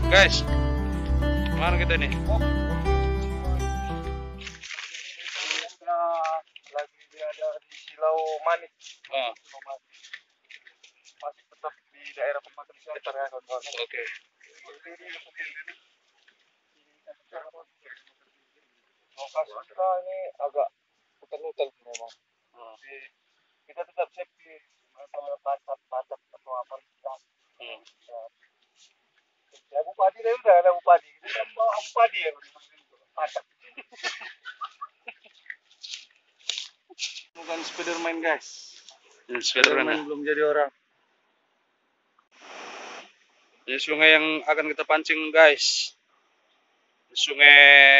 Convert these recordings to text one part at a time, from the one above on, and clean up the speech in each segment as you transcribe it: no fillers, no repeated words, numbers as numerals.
Guys, mana kita nih? Lagi dia ada di Silau Manik. Oh, Masih tetap di daerah pematang siantar ya kawan-kawan. oke. Lokasi kita ini agak hutan-hutan memang. Oh. Jadi kita tetap safety masalah bacat atau apa kita. Hmm. Ya bupati tadi udah ada bupati. Kita bawa bupati ya bacat. Bukan Spiderman guys. Spiderman. Belum jadi orang. Di sungai yang akan kita pancing guys. Di sungai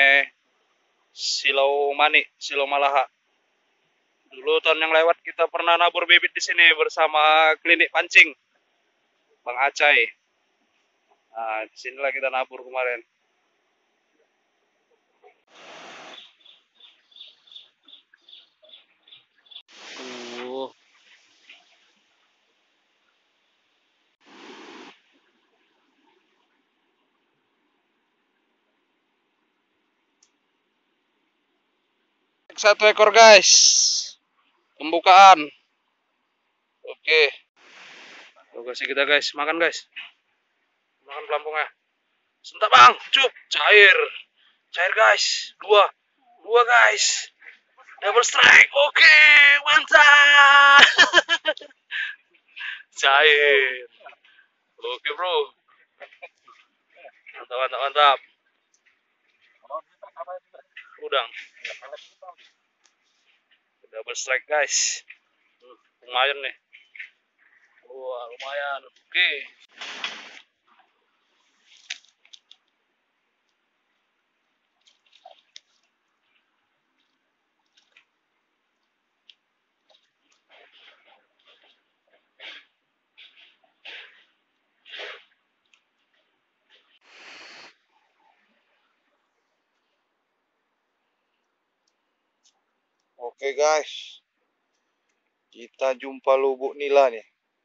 Silau Mani, Silau Malaha. Dulu tahun yang lewat kita pernah nabur bibit di sini bersama klinik pancing Bang Acai. Nah, disinilah kita nabur kemarin. Satu ekor guys. Pembukaan. Oke. Lokasi kita guys, makan guys. Makan pelampungnya. Sebentar bang, cup, cair. Cair guys, dua guys. Double strike, oke, mantap. Cair. Oke bro. Mantap. Udang. Double strike guys. Lumayan nih. Wah, lumayan. Oke. Oke guys, kita jumpa lubuk nila nih.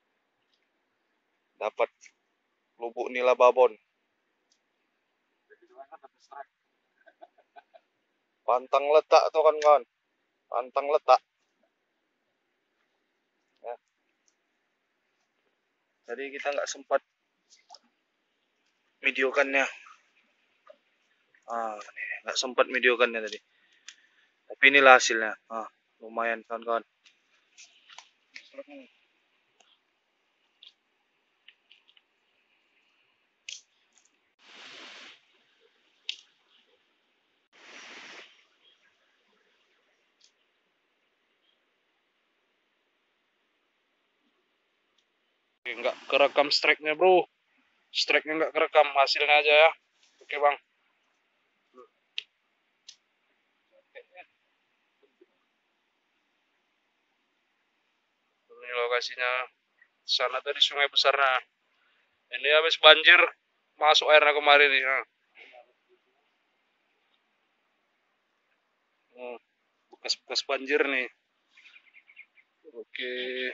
Dapat lubuk nila babon. Pantang letak tuh kawan-kawan. Pantang letak. Ya. Tadi kita nggak sempat videokannya. Nggak sempat videokannya tadi. Tapi inilah hasilnya. Lumayan kawan-kawan. Nggak kerekam strike-nya bro. Strike-nya nggak kerekam, hasilnya aja ya. Oke bang. Ini lokasinya. Sana tadi sungai besar. Nah, ini habis banjir masuk airnya kemarin nih. Bekas-bekas banjir nih. Oke.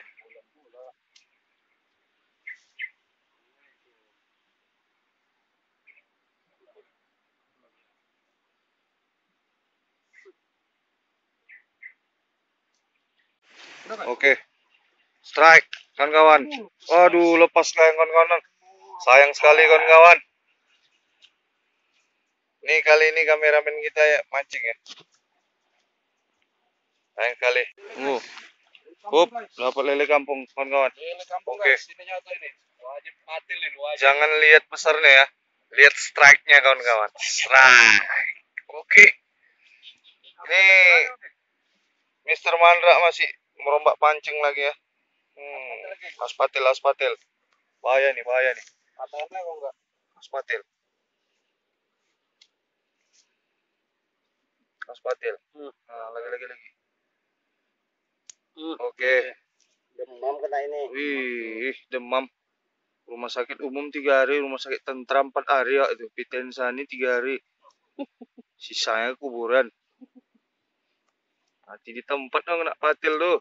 Oke. Strike kawan-kawan. Waduh, lepas kawan-kawan. Sayang sekali kawan-kawan. Nih kali ini kameramen kita ya mancing ya. Sayang sekali. Dapat lele kampung kawan-kawan. Lele kampung Oke. guys, ini nyata ini. Wajib patil ini, wajib. Jangan lihat besarnya ya. Lihat strike-nya kawan-kawan. Strike. Oke. Ini Mr. Mandra masih merombak pancing lagi ya. Aspatil. Bahaya nih. Katanya kok enggak. Aspatil. Nah, lagi. Oke. Demam kena ini. Wih, demam. Rumah sakit umum 3 hari, rumah sakit tentram 4 hari ya itu. Pitensani 3 hari. Sisanya kuburan. Mati di tempat dong kena patil tuh.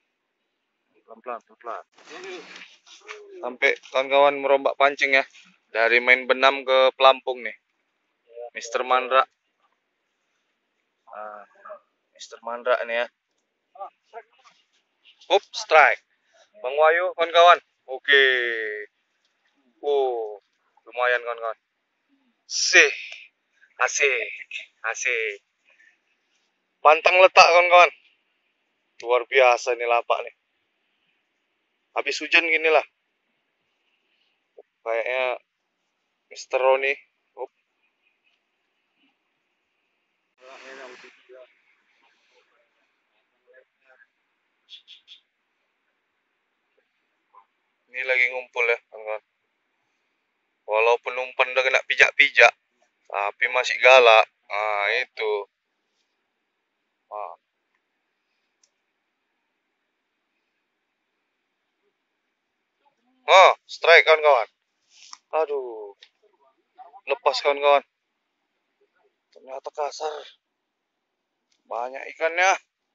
Pelan-pelan. Sampai kawan-kawan merombak pancing ya. Dari main benam ke pelampung nih. Mister Mandra. Mister Mandra nih ya. Up, strike. Bang Wahyu, kawan-kawan. Oke. Lumayan kawan-kawan. Asik. Pantang letak kawan-kawan. Luar biasa nih lapak nih. Habis hujan gini lah. Kayaknya Mister Roni. Ini lagi ngumpul ya kawan-kawan. Walaupun umpan udah kena pijak-pijak, tapi masih galak. Nah itu. Strike kawan-kawan. Aduh, lepas kawan-kawan. Ternyata kasar. Banyak ikannya.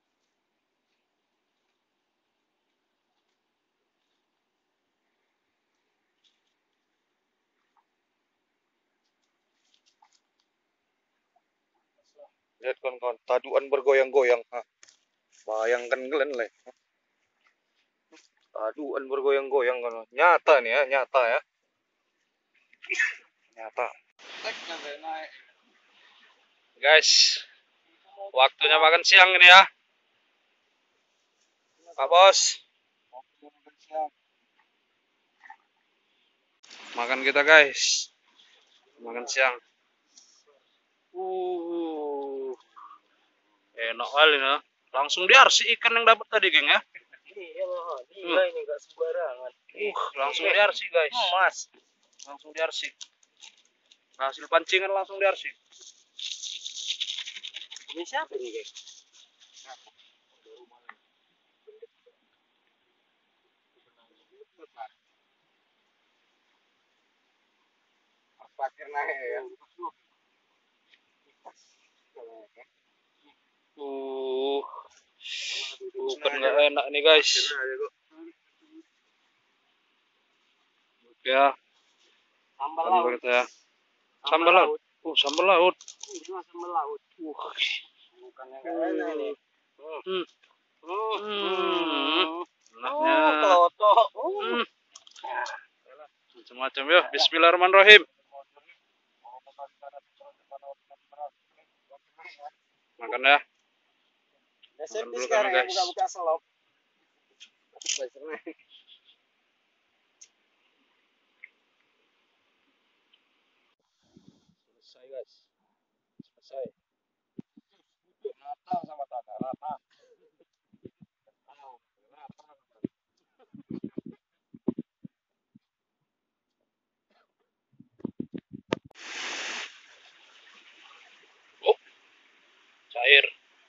Lihat kawan-kawan, taduan bergoyang-goyang. Bayangkan kalian lah. Taduan bergoyang-goyang kawan. Nyata nih ya, nyata ya. Nyata. Guys, waktunya makan siang ini ya. Pak Bos. Makan kita guys. Makan siang. Enak kali ya. Langsung diarsik ikan yang dapat tadi, geng ya. Iya, ini enggak sembarangan. Langsung diarsik guys. Mas. Langsung diarsik. Hasil pancingan langsung diarsik. Ini siapa nih, guys? Pasir naik ya. Bukan nggak enak nih guys. Ya. Sambal laut. Ya. Sambal laut. Sambal laut. Sambal laut. Bukan yang enak ini. Enaknya. Kelotok. Macam-macam ya. Bismillahirrahmanirrahim. Makan ya. Makan dulu sekarang kami, guys. buka-buka selop. Selesai guys. Selesai. Rata sama tanah. Rata. Cair.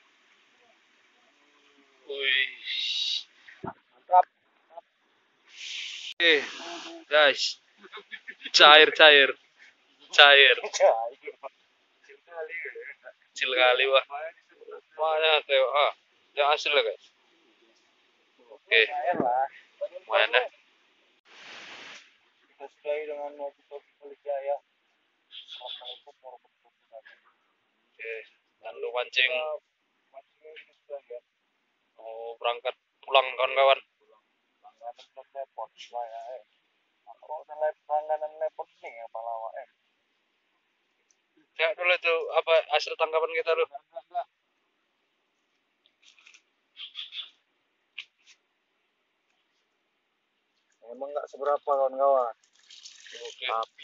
Wih. Mantap. Oke, guys. Cair. Kecil kali wah. Mana tuh? Yang hasil lah guys. Oke. Lumayan dah. Kita sudahi dengan wajib Jaya. Assalamualaikum warahmatullahi wabarakatuh. Oke, tandu pancing. Mau berangkat pulang kawan-kawan. Langganan lepot nih apa lawak Lihat dulu tuh apa hasil tangkapan kita dulu. Emang nggak seberapa kawan-kawan. Oke. Tapi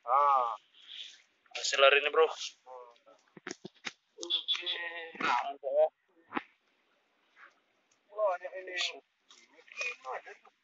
Hasil hari ini bro. mantap ya. Banyak ini.